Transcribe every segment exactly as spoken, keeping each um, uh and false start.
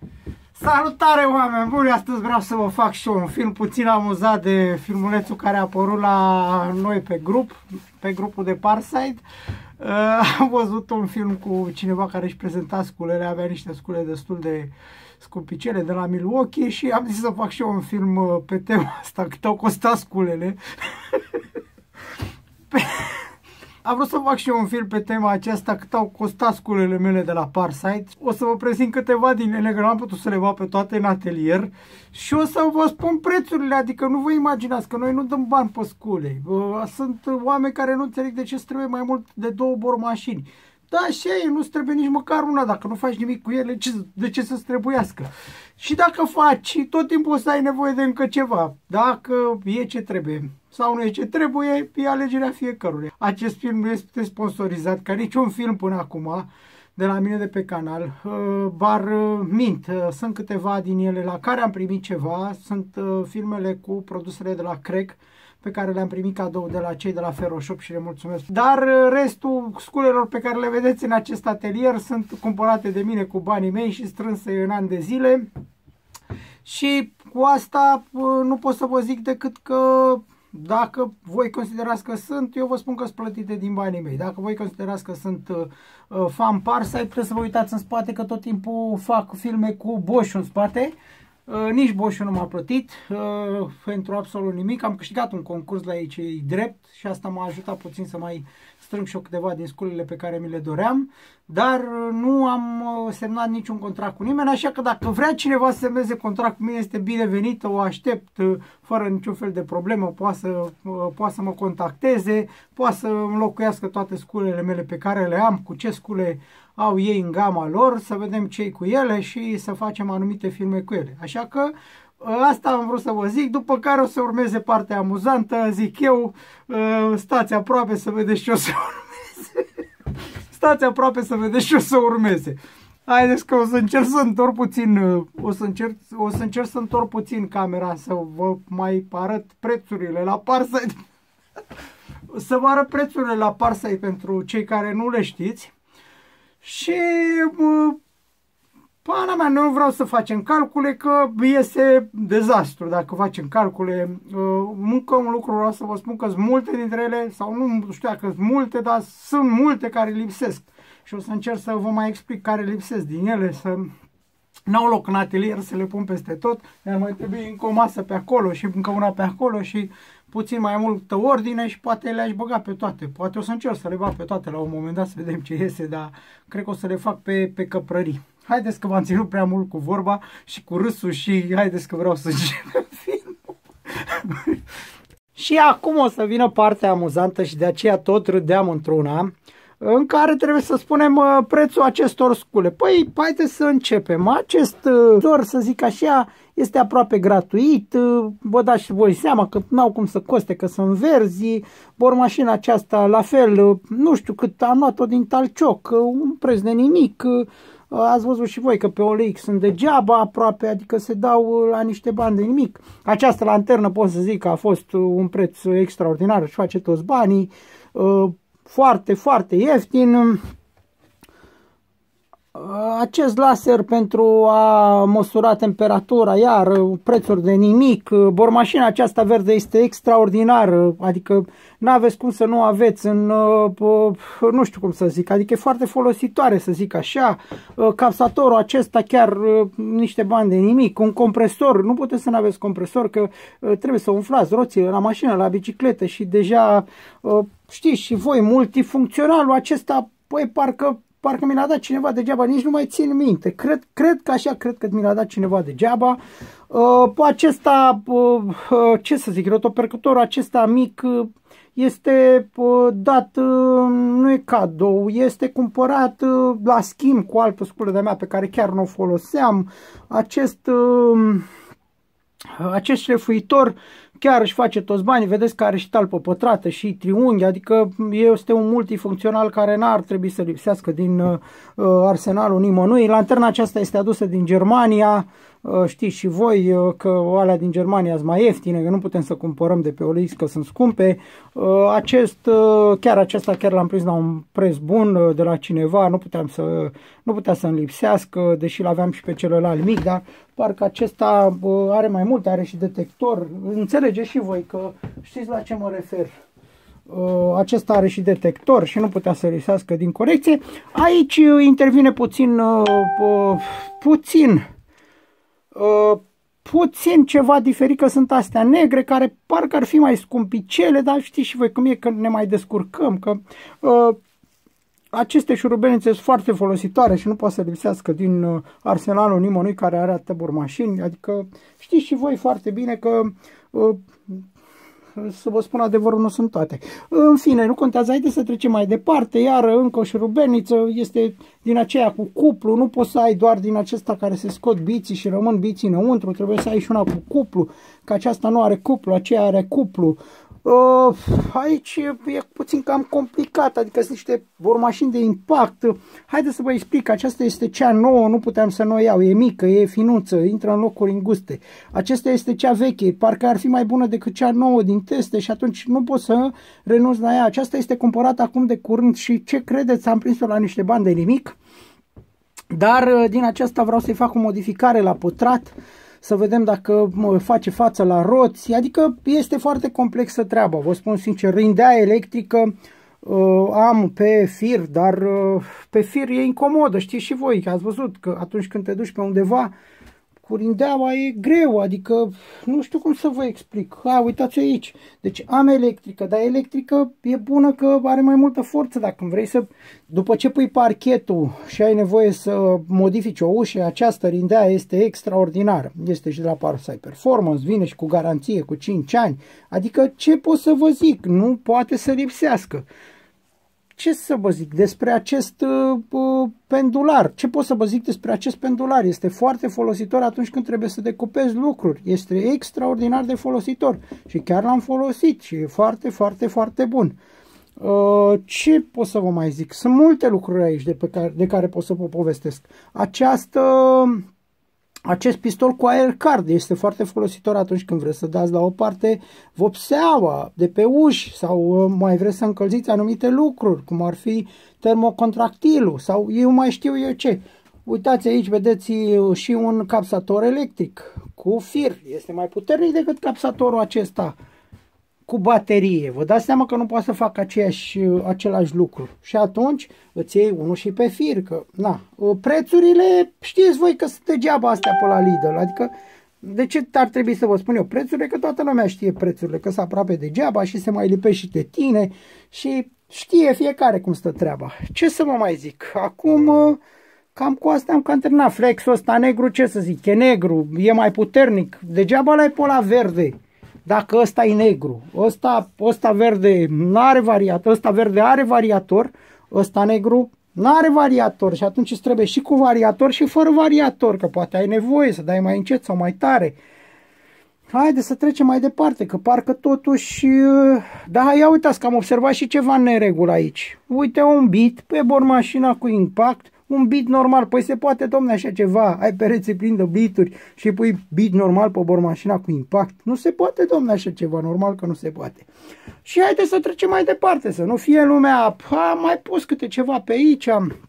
Salutare, oameni buni! Astăzi vreau să vă fac și eu un film puțin amuzat de filmulețul care a apărut la noi pe grup, pe grupul de Parside. Uh, am văzut un film cu cineva care își prezenta sculele, avea niște scule destul de scumpicele de la Milwaukee și am zis să fac și eu un film pe tema asta, cât au costat sculele. pe... Am vrut să fac și eu un film pe tema aceasta, cât au costat sculele mele de la Parside. O să vă prezint câteva din ele, că nu am putut să le bag pe toate în atelier. Și o să vă spun prețurile, adică nu vă imaginați că noi nu dăm bani pe scule. Sunt oameni care nu înțeleg de ce îți trebuie mai mult de două bormașini. Da, și ei, nu-ți trebuie nici măcar una, dacă nu faci nimic cu ele, de ce să-ți trebuiască? Și dacă faci, tot timpul o să ai nevoie de încă ceva, dacă e ce trebuie sau nu e ce trebuie, e alegerea fiecăruia. Acest film nu este sponsorizat ca niciun film până acum de la mine de pe canal, bar mint, sunt câteva din ele la care am primit ceva, sunt filmele cu produsele de la Craig, pe care le-am primit cadou de la cei de la Feroshop și le mulțumesc. Dar restul sculelor pe care le vedeți în acest atelier sunt cumpărate de mine cu banii mei și strânse în ani de zile. Și cu asta nu pot să vă zic decât că dacă voi considerați că sunt, eu vă spun că sunt plătite din banii mei. Dacă voi considerați că sunt uh, fan Parside, trebuie să vă uitați în spate că tot timpul fac filme cu Bosch în spate. Uh, nici Bosch nu m-a plătit uh, pentru absolut nimic. Am câștigat un concurs la ei, ce-i drept, și asta m-a ajutat puțin să mai strâng și eu câteva din sculele pe care mi le doream, dar uh, nu am uh, semnat niciun contract cu nimeni, așa că dacă vrea cineva să semneze contract cu mine, este binevenit, o aștept uh, fără niciun fel de problemă, poate să, uh, poate să mă contacteze, poate să înlocuiască toate sculele mele pe care le am, cu ce scule au ei în gama lor, să vedem ce-i cu ele și să facem anumite filme cu ele. Așa că asta am vrut să vă zic, după care o să urmeze partea amuzantă, zic eu, stați aproape să vedeți ce o să urmeze. Stați aproape să vedeți ce o să urmeze. Haideți că o să încerc să întorc puțin, o să încerc, o să încerc să întorc puțin camera, să vă mai arăt prețurile la Parside. Să vă arăt prețurile la Parside pentru cei care nu le știți. Și pana mea, nu vreau să facem calcule, că iese dezastru dacă facem calcule. Încă un lucru vreau să vă spun, că sunt multe dintre ele, sau nu știu dacă sunt multe, dar sunt multe care lipsesc. Și o să încerc să vă mai explic care lipsesc din ele, să n-au loc în atelier să le pun peste tot. Mi-ar mai trebui încă o masă pe acolo și încă una pe acolo și puțin mai multă ordine și poate le-aș băga pe toate. Poate o să încerc să le bag pe toate la un moment dat, să vedem ce iese, dar cred că o să le fac pe, pe căprării. Haideți că v-am ținut prea mult cu vorba și cu râsul și haideți că vreau să începem filmul. Și acum o să vină partea amuzantă și de aceea tot râdeam într-una, în care trebuie să spunem uh, prețul acestor scule. Păi, haideți să începem. Acest zor, uh, să zic așa, este aproape gratuit. Uh, vă dați și voi seama că n-au cum să coste, că sunt verzi. Bormașina aceasta, la fel, uh, nu știu cât, am luat-o din Talcioc, uh, un preț de nimic. Uh, ați văzut și voi că pe O L X sunt degeaba aproape, adică se dau uh, la niște bani de nimic. Această lanternă pot să zic că a fost uh, un preț extraordinar, își face toți banii. Uh, Foarte, foarte ieftin. Acest laser pentru a măsura temperatura, iar prețuri de nimic. Bormașina aceasta verde este extraordinară, adică nu aveți cum să nu aveți în, nu știu cum să zic, adică e foarte folositoare, să zic așa. Capsatorul acesta chiar niște bani de nimic. Un compresor, nu puteți să nu aveți compresor, că trebuie să umflați roțile la mașină, la bicicletă și deja știți și voi, multifuncționalul acesta, păi parcă Parcă mi l-a dat cineva degeaba, nici nu mai țin minte. Cred, cred că așa, cred că mi l-a dat cineva degeaba. Uh, acesta, uh, ce să zic, rotopercutorul acesta mic uh, este uh, dat, uh, nu e cadou, este cumpărat uh, la schimb cu altă sculă de-a mea pe care chiar nu o foloseam. Acest, uh, acest șlefuitor chiar își face toți banii, vedeți că are și talpă pătrată și triunghi, adică este un multifuncțional care n-ar trebui să lipsească din uh, arsenalul nimănui. Lanterna aceasta este adusă din Germania, Știți și voi că alea din Germania sunt mai ieftine, că nu putem să cumpărăm de pe O L X că sunt scumpe. Acest, chiar acesta chiar l-am prins la un preț bun de la cineva, nu puteam să, nu putea să-mi lipsească, deși l-aveam și pe celălalt mic, dar parcă acesta are mai multe, are și detector. Înțelegeți și voi că știți la ce mă refer. Acesta are și detector și nu putea să lipsească din corecție. Aici intervine puțin, puțin, puțin ceva diferit, că sunt astea negre care parcă ar fi mai scumpicele, dar știți și voi cum e, că ne mai descurcăm, că aceste șurubelnițe sunt foarte folositoare și nu poate să lipsească din arsenalul nimănui care are atâtea bormașini. Adică știți și voi foarte bine că, să vă spun adevărul, nu sunt toate. În fine, nu contează, haideți să trecem mai departe. Iar încă o șurubelniță, este din aceea cu cuplu, nu poți să ai doar din acesta care se scot biții și rămân biții înăuntru, trebuie să ai și una cu cuplu, că aceasta nu are cuplu, aceea are cuplu. Uh, aici e puțin cam complicat, adică sunt niște bormașini de impact. Haideți să vă explic, aceasta este cea nouă, nu puteam să nu o iau, e mică, e finuță, intră în locuri înguste. Aceasta este cea veche, parcă ar fi mai bună decât cea nouă din teste și atunci nu pot să renunț la ea. Aceasta este cumpărată acum de curând și ce credeți, am prins-o la niște bani de nimic, dar din aceasta vreau să-i fac o modificare la pătrat, să vedem dacă face față la roți, adică este foarte complexă treaba, vă spun sincer. Rindea electrică uh, am pe fir, dar uh, pe fir e incomodă, știți și voi, că ați văzut că atunci când te duci pe undeva, cu rindeaua e greu, adică nu știu cum să vă explic. Ha, uitați aici, deci am electrică, dar electrică e bună că are mai multă forță. Dacă vrei să, după ce pui parchetul și ai nevoie să modifici o ușă, această rindea este extraordinară. Este și de la Parsai Performance, vine și cu garanție cu cinci ani, adică ce pot să vă zic, nu poate să lipsească. Ce să vă zic despre acest uh, pendular? Ce pot să vă zic despre acest pendular? Este foarte folositor atunci când trebuie să decupezi lucruri. Este extraordinar de folositor și chiar l-am folosit și e foarte, foarte, foarte bun. Uh, ce pot să vă mai zic? Sunt multe lucruri aici de, pe care, de care pot să vă povestesc. Această... Acest pistol cu aer card este foarte folositor atunci când vreți să dați la o parte vopseaua de pe uși sau mai vreți să încălziți anumite lucruri, cum ar fi termocontractilul sau eu mai știu eu ce. Uitați aici, vedeți și un capsator electric cu fir. Este mai puternic decât capsatorul acesta cu baterie. Vă dați seama că nu poate să facă aceeași, același lucru. Și atunci îți iei unul și pe fir. Că, na, prețurile, știți voi că sunt degeaba astea pe la Lidl. Adică, de ce ar trebui să vă spun eu prețurile? Că toată lumea știe prețurile, că sunt aproape degeaba și se mai lipește și de tine. Și știe fiecare cum stă treaba. Ce să vă mai zic? Acum, cam cu asta am cam terminat. Flexul ăsta negru, ce să zic? E negru, e mai puternic. Degeaba l-ai pe la verde. Dacă ăsta e negru, ăsta, ăsta verde nu are variator, ăsta verde are variator, ăsta negru nu are variator și atunci îți trebuie și cu variator și fără variator, că poate ai nevoie să dai mai încet sau mai tare. Haide să trecem mai departe, că parcă totuși... Da, ia uitați că am observat și ceva în neregulă aici. Uite un bit pe bormașina cu impact, un bit normal. Păi se poate, domne, așa ceva? Ai pereții plini de bituri și pui bit normal pe bormașina cu impact? Nu se poate, domne, așa ceva. Normal că nu se poate. Și haide să trecem mai departe, să nu fie lumea... Ha, mai pus câte ceva pe aici.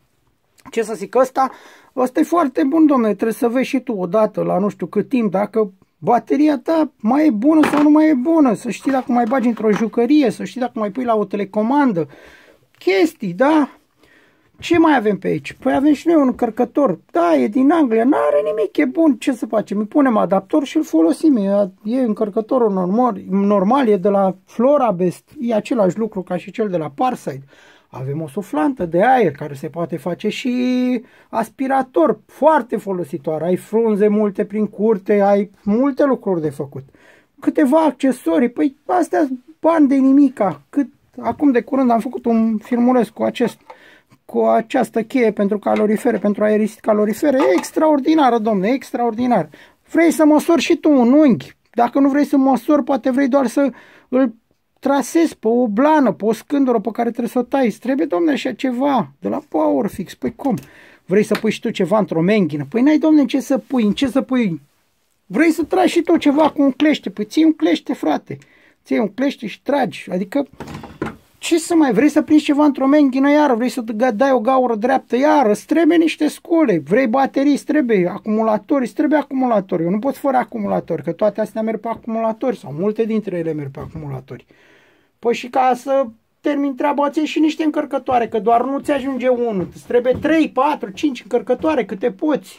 Ce să zic, ăsta, ăsta e foarte bun, domne. Trebuie să vezi și tu odată, la nu știu cât timp, dacă... bateria ta mai e bună sau nu mai e bună, să știi dacă mai bagi într-o jucărie, să știi dacă mai pui la o telecomandă, chestii, da? Ce mai avem pe aici? Păi avem și noi un încărcător, da, e din Anglia, nu are nimic, e bun, ce să facem? Îi punem adaptor și îl folosim, e, e încărcătorul normal, normal, e de la Florabest, e același lucru ca și cel de la Parside. Avem o suflantă de aer care se poate face și aspirator, foarte folositor. Ai frunze multe prin curte, ai multe lucruri de făcut. Câteva accesorii, păi astea bani de nimica. Cât, acum de curând am făcut un filmuleț cu, acest, cu această cheie pentru calorifere, pentru aerisit calorifere. E extraordinară, domne, extraordinar. Vrei să măsori și tu un unghi. Dacă nu vrei să măsori, poate vrei doar să îl trasezi pe o blană, pe o scândură pe care trebuie să o tai. Trebuie, domne, așa ceva de la Powerfix. Păi cum? Vrei să pui și tu ceva într-o menghină? Păi n-ai, domne, ce să pui? În ce să pui? Vrei să tragi și tu ceva cu un clește? Păi ții un clește, frate. Ții un clește și tragi. Adică, ce să mai, vrei să prinzi ceva într-o menghină, iară? Vrei să dai o gaură dreaptă, iară? Îți trebuie niște scule. Vrei baterii, îți trebuie acumulatori, îți trebuie acumulatori. Eu nu pot fără acumulatori, că toate astea merg pe acumulatori, sau multe dintre ele merg pe acumulatori. Păi și ca să termin treaba, ți și niște încărcătoare, că doar nu ți ajunge unul. Îți trebuie trei, patru, cinci încărcătoare, câte poți.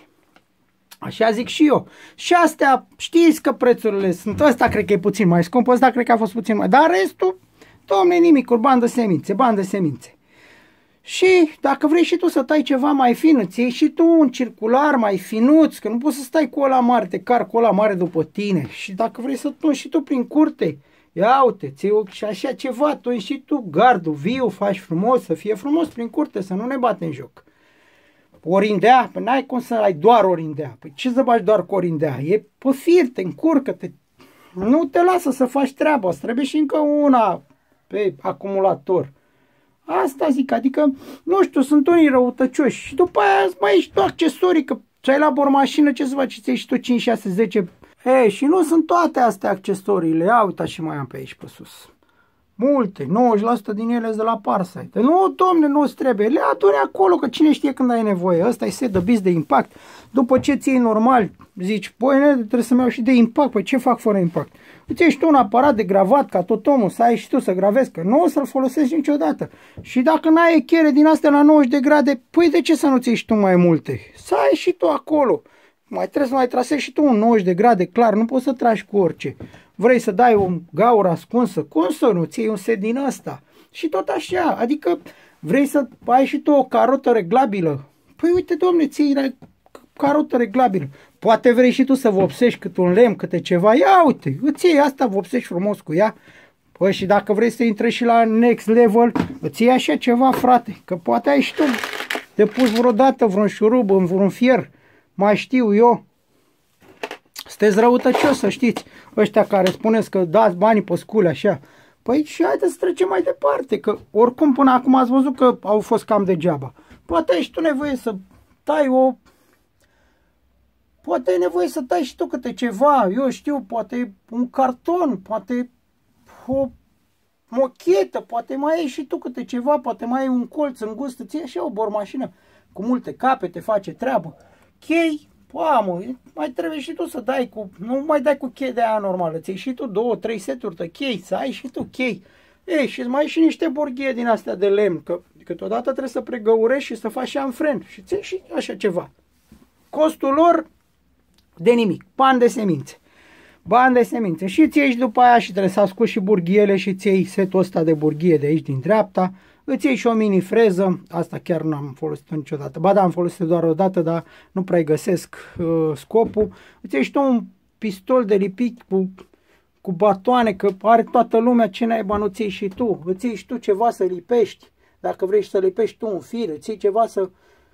Așa zic și eu. Și astea, știți că prețurile sunt, ăsta cred că e puțin mai scump, ăsta cred că a fost puțin mai, dar restul, domne, nimicuri, bandă semințe, bandă semințe. Și dacă vrei și tu să tai ceva mai fin, îți iei și tu un circular mai finuț, că nu poți să stai cu ăla mare, te car cu ăla mare după tine. Și dacă vrei să tungi și tu prin curte, ia uite, ți și așa ceva, tungi și tu gardul viu, faci frumos, să fie frumos prin curte, să nu ne bate în joc. Orindea? Păi n-ai cum să ai doar orindea. Păi ce să faci doar cu orindea? E pe fir, te încurcă-te. Nu te lasă să faci treaba. Îți trebuie și încă una pe acumulator. Asta zic, adică, nu știu, sunt unii răutăcioși. Și după aia mai ești tu accesorii, că ți ai la bormașină, ce să faci? Ți-ai și tu cinci, șase, zece. Ei, și nu sunt toate astea accesoriile. Ia uita și mai am pe aici pe sus. Multe, nouăzeci la sută din ele sunt de la Parsite. Nu, domne, nu-ți trebuie. Le aduni acolo, că cine știe când ai nevoie. Ăsta e set de bis de impact. După ce ți iei normal, zici, băi, trebuie să-mi iau și de impact. Păi ce fac fără impact? Îți iei și tu un aparat de gravat, ca tot omul, să ai și tu să gravezi, că nu o să-l folosești niciodată. Și dacă n-ai echere din astea la nouăzeci de grade, păi de ce să nu ți iei și tu mai multe? Să ai și tu acolo. Mai trebuie să mai trasezi și tu un nouăzeci de grade, clar, nu poți să tragi cu orice. Vrei să dai o gaură ascunsă, cum să nu, ți iei un set din ăsta. Și tot așa, adică vrei să ai și tu o carotă reglabilă. Păi uite, domne, ți iei carotă reglabilă. Poate vrei și tu să vopsești cât un lemn, câte ceva. Ia uite, îți iei asta, vopsești frumos cu ea. Păi și dacă vrei să intri și la next level, îți iei așa ceva, frate. Că poate ai și tu de pus vreodată vreun șurub în vreun fier. Mai știu eu. Sunteți răutăcios, să știți, ăștia care spuneți că dați banii pe scule așa. Păi și haideți să trecem mai departe, că oricum până acum ați văzut că au fost cam degeaba. Poate ai și tu nevoie să tai o... Poate ai nevoie să tai și tu câte ceva, eu știu, poate un carton, poate o mochetă, poate mai ai și tu câte ceva, poate mai ai un colț îngust, ți așa o bormașină cu multe capete, face treabă. Chei, mamă, mai trebuie și tu să dai cu, nu mai dai cu chei de aia normală, ți-ai și tu două, trei seturi de chei, să ai și tu chei. Ei, și mai ai și niște borghie din astea de lemn, că câteodată trebuie să pregăurești și să faci șanfren și ți-ai și așa ceva. Costul lor de nimic, bani de semințe. Bani de semințe. Și ți iei și după aia și trebuie să asculti și burghiele și ți iei setul ăsta de burghie de aici din dreapta. Îți iei și o mini freză, asta chiar nu am folosit niciodată. Ba da, am folosit doar o dată, dar nu prea găsesc uh, scopul. Îți iei și tu un pistol de lipit cu, cu batoane, că are toată lumea, ce naiba nu ți iei și tu. Îți iei și tu ceva să lipești, dacă vrei să lipești tu un fir, îți iei ceva să...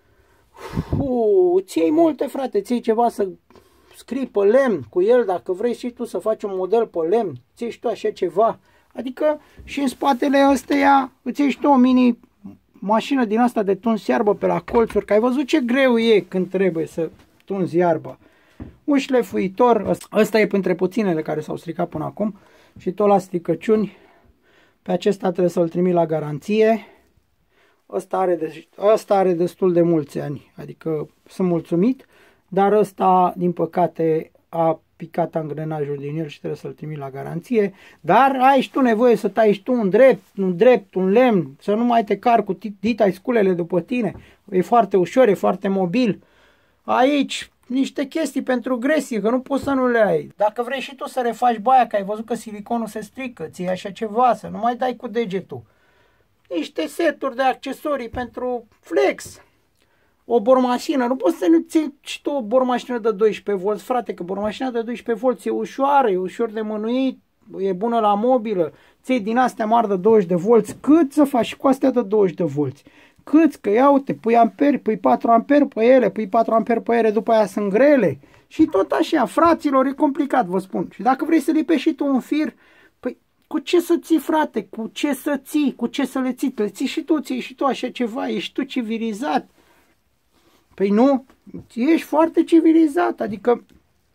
Uh, îți iei multe, frate, îți iei ceva să scrii pe lemn cu el, dacă vrei și tu să faci un model pe lemn, îți iei și tu așa ceva. Adică și în spatele ăsteia îți iei și tu o mini mașină din asta de tuns iarbă pe la colțuri, că ai văzut ce greu e când trebuie să tunzi iarba. Un șlefuitor, ăsta e printre puținele care s-au stricat până acum și tot la stricăciuni. Pe acesta trebuie să-l trimit la garanție. Ăsta are, de, ăsta are destul de mulți ani, adică sunt mulțumit, dar ăsta din păcate a picat angrenajul din el și trebuie să-l trimi la garanție. Dar ai și tu nevoie să tai și tu un drept, un drept, un lemn, să nu mai te car cu dita sculele după tine. E foarte ușor, e foarte mobil. Aici niște chestii pentru gresie, că nu poți să nu le ai. Dacă vrei și tu să refaci baia, că ai văzut că siliconul se strică, ți așa ceva, să nu mai dai cu degetul. Niște seturi de accesorii pentru flex. O bormașină, nu poți să nu ții și tu o bormașină de doisprezece volți, frate, că bormașina de doisprezece volți e ușoară, e ușor de mânuit, e bună la mobilă, ții din astea mari de douăzeci de volți, cât să faci cu astea de douăzeci de volți? Cât? Că ia uite, pui amperi, pui patru amperi pe ele, pui patru amperi pe ele, după aia sunt grele. Și tot așa, fraților, e complicat, vă spun. Și dacă vrei să lipești și tu un fir, păi cu ce să ții, frate? Cu ce să ții? Cu ce să le ții? Le ții și tu, ții și tu așa ceva, ești tu civilizat. Păi nu, ești foarte civilizat, adică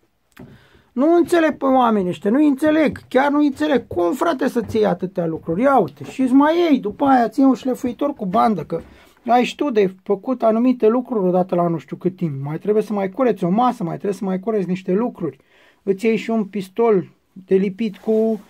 nu înțeleg pe oamenii ăștia, nu înțeleg, chiar nu înțeleg. Cum, frate, să-ți iei atâtea lucruri? Ia uite, și-ți mai iei, după aia ții un șlefuitor cu bandă, că ai și tu de făcut anumite lucruri odată la nu știu cât timp. Mai trebuie să mai cureți o masă, mai trebuie să mai cureți niște lucruri. Îți iei și un pistol de lipit cu,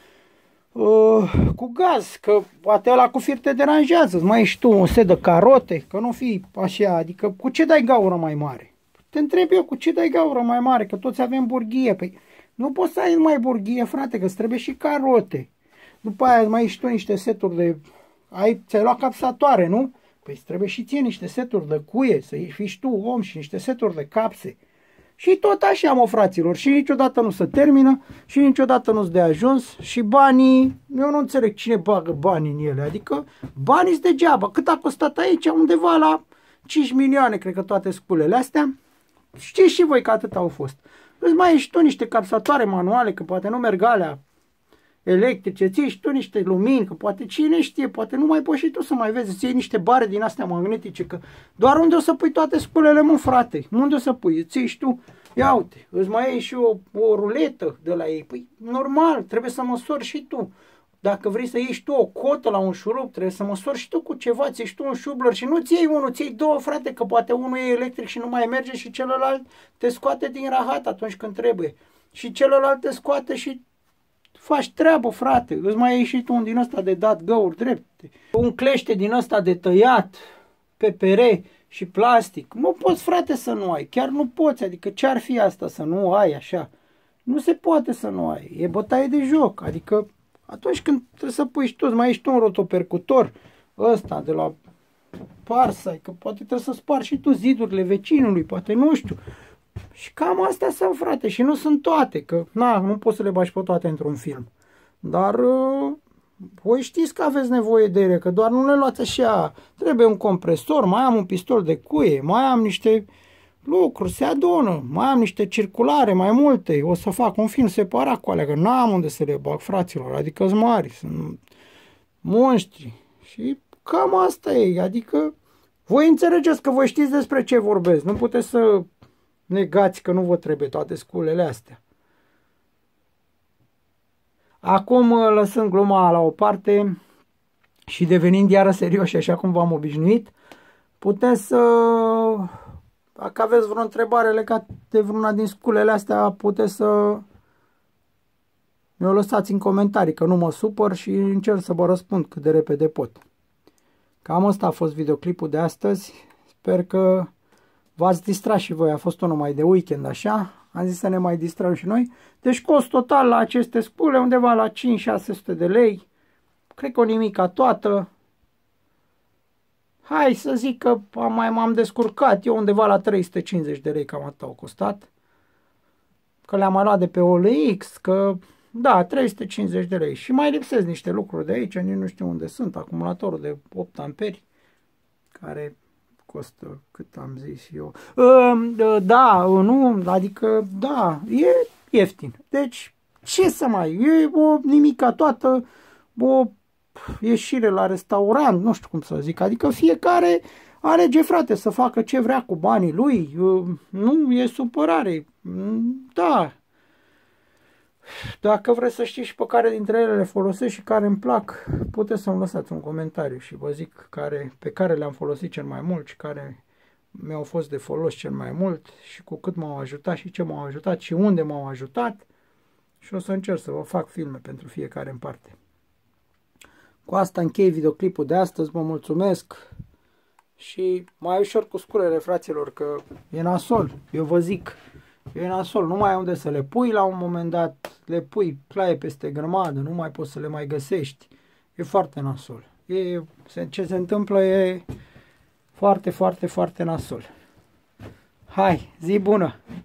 uh, cu gaz, că poate ăla cu fir te deranjează. Îți mai iei și tu un set de carote, că nu fi așa, adică cu ce dai gaură mai mare? Te întreb eu, cu ce dai gaură mai mare? Că toți avem burghie. Păi nu poți să ai numai burghie, frate, că îți trebuie și carote. După aia îți mai iei și tu niște seturi de... Ai, ți-ai luat capsatoare, nu? Păi îți trebuie și ție niște seturi de cuie, să fii și tu om și niște seturi de capse. Și tot așa, mă, fraților, și niciodată nu se termină și niciodată nu-ți de ajuns și banii, eu nu înțeleg cine bagă banii în ele, adică banii-s degeaba. Cât a costat aici? Undeva la cinci milioane, cred că toate sculele astea. Știți și voi că atât au fost. Îți mai ești tu niște capsatoare manuale, că poate nu merg alea electrice, ții și tu niște lumini, că poate cine știe, poate nu mai poți și tu să mai vezi, îți iei niște bare din astea magnetice, că doar unde o să pui toate sculele, mă, frate, unde o să pui, îți iei și tu, ia uite, îți mai iei și o, o ruletă de la ei, păi normal, trebuie să măsori și tu. Dacă vrei să iei și tu o cotă la un șurub, trebuie să măsori și tu cu ceva, ți-i și tu un șubler și nu ți iei unul, ți iei două, frate, că poate unul e electric și nu mai merge și celălalt te scoate din rahat atunci când trebuie. Și celălalt te scoate și faci treabă, frate, îți mai iei și tu un din ăsta de dat găuri drepte, un clește din ăsta de tăiat pe pere și plastic. Nu poți, frate, să nu ai, chiar nu poți, adică ce-ar fi asta să nu ai așa? Nu se poate să nu ai, e bătaie de joc, adică atunci când trebuie să pui și tu, mai ești tu un rotopercutor ăsta de la Parsai, că poate trebuie să spargi și tu zidurile vecinului, poate nu știu. Și cam astea sunt, frate, și nu sunt toate, că na, nu poți să le bagi pe toate într-un film. Dar uh, voi știți că aveți nevoie de ele, că doar nu le luați așa. Trebuie un compresor, mai am un pistol de cuie, mai am niște lucruri, se adună, mai am niște circulare, mai multe. O să fac un film separat cu alea, că n-am unde să le bag, fraților, adică sunt mari, sunt monștri. Și cam asta e, adică voi înțelegeți că voi știți despre ce vorbesc, nu puteți să negați că nu vă trebuie toate sculele astea. Acum, lăsând gluma la o parte și devenind iară serioși, așa cum v-am obișnuit, puteți să, dacă aveți vreo întrebare legată de vreuna din sculele astea, puteți să mi-o lăsați în comentarii, că nu mă supăr și încerc să vă răspund cât de repede pot. Cam asta a fost videoclipul de astăzi. Sper că v-ați distrat și voi, a fost unul mai de weekend, așa, am zis să ne mai distrăm și noi. Deci cost total la aceste spule undeva la cinci șase sute de lei, cred că o nimica toată. Hai să zic că am, mai m-am descurcat, eu undeva la trei sute cincizeci de lei, cam atât au costat. Că le-am mai luat de pe O L X, că da, trei sute cincizeci de lei. Și mai lipsesc niște lucruri de aici, nici nu știu unde sunt, acumulatorul de opt amperi, care costă, cât am zis eu. Da, nu, adică, da, e ieftin. Deci, ce să mai, e o nimica toată, o ieșire la restaurant, nu știu cum să zic, adică fiecare alege, frate, să facă ce vrea cu banii lui, nu e supărare, da. Dacă vreți să știți și pe care dintre ele le folosesc și care îmi plac, puteți să-mi lăsați un comentariu și vă zic care, pe care le-am folosit cel mai mult și care mi-au fost de folos cel mai mult și cu cât m-au ajutat și ce m-au ajutat și unde m-au ajutat, și o să încerc să vă fac filme pentru fiecare în parte. Cu asta închei videoclipul de astăzi, vă mulțumesc și mai ușor cu sculele, fraților, că e nasol, eu vă zic. E nasol, nu mai ai unde să le pui la un moment dat, le pui plaie peste grămadă, nu mai poți să le mai găsești. E foarte nasol. E, ce se întâmplă e foarte, foarte, foarte nasol. Hai, zi bună!